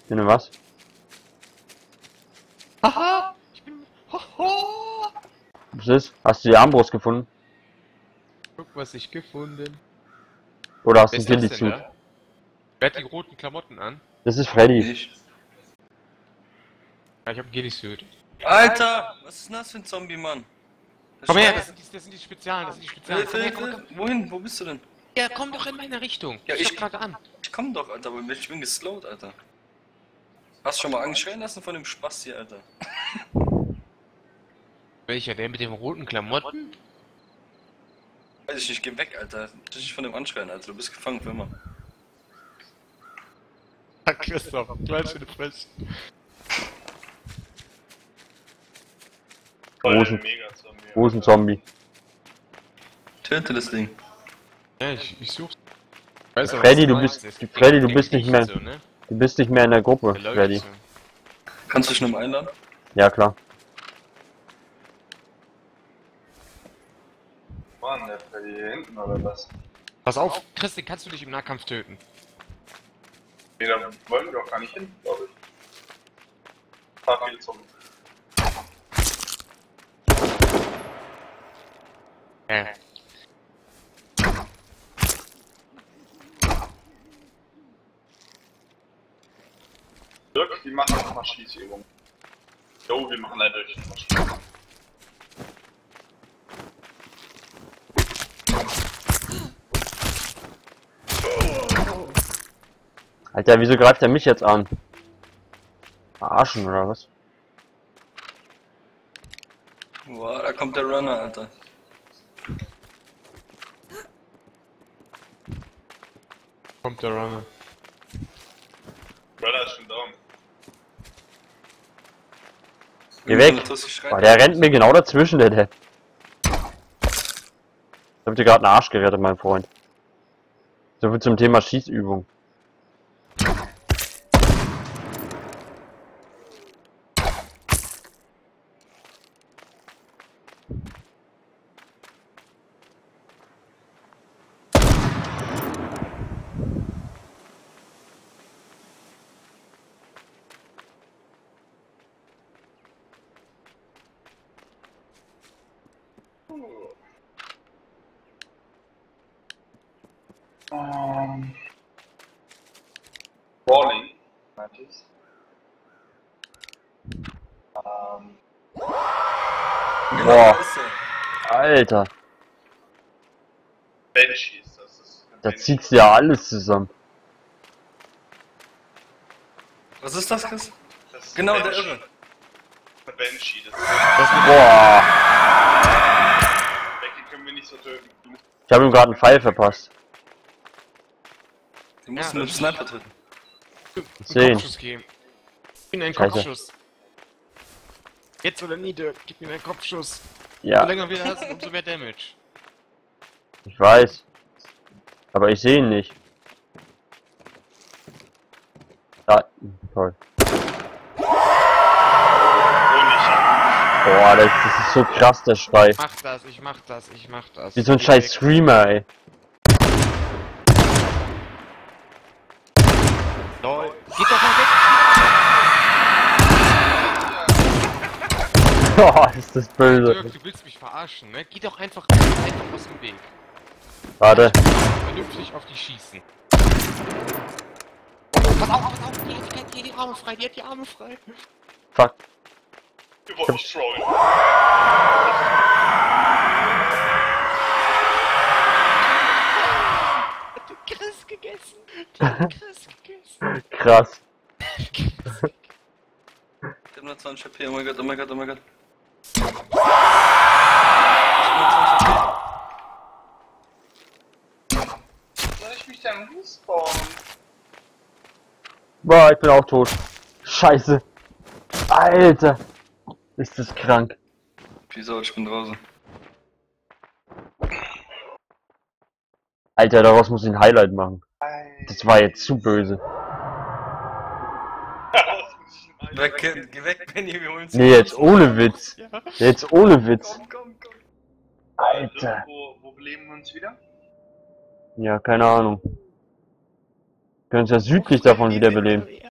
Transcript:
Finde was? Haha! Ich bin... Hoho! Was ist? Hast du die Armbrust gefunden? Guck, was ich gefunden. Oder hast du Wer einen ist das denn Killizug? da? Wer hat die roten Klamotten an? Das ist Freddy. Ich. Ja, ich hab Ghillie-Suit. Alter! Was ist denn das für ein Zombie, Mann? Komm her, das sind die Spezialen, das sind die Spezialen. Komm her, Hilfe, komm, Hilfe! komm. Wohin? Wo bist du denn? Ja, komm doch in meine Richtung. Ja, Ich ich- doch gerade an. Ich komm doch, Alter, aber ich bin geslowt, Alter. Hast du schon mal angeschrien lassen von dem Spaß hier, Alter? Welcher? Der mit den roten Klamotten? Weiß ich nicht, geh weg, Alter. Du dich von dem anschreien, Alter. Du bist gefangen für immer. Christoph, gleich in die Fresse. Großen Zombie. Töte das Ding. Ja, ich such's. Weiß aber, Freddy, was du meinst. bist- Das Freddy, du klingt bist nicht mehr- so, ne? Du bist nicht mehr in der Gruppe, Der läuft Freddy. so. Kannst du dich nur einladen? Ja, klar. Mann, der Freddy hier hinten oder was? Pass auf, Christi, kannst du dich im Nahkampf töten? Nee, da wollen wir doch gar nicht hin, glaube ich. Fahr viel zum. Dirk, die machen nochmal Schießübungen. Jo, wir machen leider durch nochmal Schießübungen. Alter, wieso greift er mich jetzt an? Verarschen oder was? Boah, da kommt der Runner, Alter. Kommt der Runner. Brother ist schon down. Geh weg! Boah, der rennt mir genau dazwischen, der Depp. Ich hab dir gerade einen Arsch gerettet, mein Freund. So viel zum Thema Schießübung. Crawling, meinte ich. Genau, Boah. da ist er. Alter, Banshee ist das. da zieht's ja alles zusammen. Was ist das, Chris? Das ist Genau, ein der Banshee. Irre. Der Banshee, das Boah, Becky können wir nicht so töten. ich habe ihm gerade einen Pfeil verpasst. Den musst Ja, du mit dem Sniper töten. Sehen. Kopfschuss geben. Gib mir einen Scheiße. Kopfschuss. Jetzt oder nie, Dirk. Gib mir einen Kopfschuss. Je Ja, länger wir hast, umso mehr Damage. ich weiß. Aber ich sehe ihn nicht. Da, toll. Boah, das ist so krass, der Schrei. Mach das, ich mach das, ich mach das. Wie so ein Geh scheiß weg. Screamer, ey. Lol. Geht doch mal weg! Boah, ist das böse. Dirk, du willst mich verarschen, ne? Geh doch einfach aus dem Weg. Warte. Vernünftig auf die schießen. Pass auf, die hat die Arme frei, die hat die Arme frei. Fuck. Wir wollen nicht throwing. Hat den Chris gegessen. Die hat den Chris gegessen. Krass. Ich hab nur 20 HP, oh mein Gott, oh mein Gott, oh mein Gott. Ich hab nur 20 HP. Soll ich mich dann respawnen? Boah, ich bin auch tot. Scheiße. Alter. Ist das krank. Peace out, ich bin draußen. Alter, daraus muss ich ein Highlight machen. Das war jetzt zu böse. Weg, geh weg, Benny, wir holen Nee, jetzt ohne Witz. Jetzt ohne Witz. Komm. Alter. Wo beleben wir uns wieder? Ja, keine Ahnung. Wir können uns ja südlich davon wiederbeleben.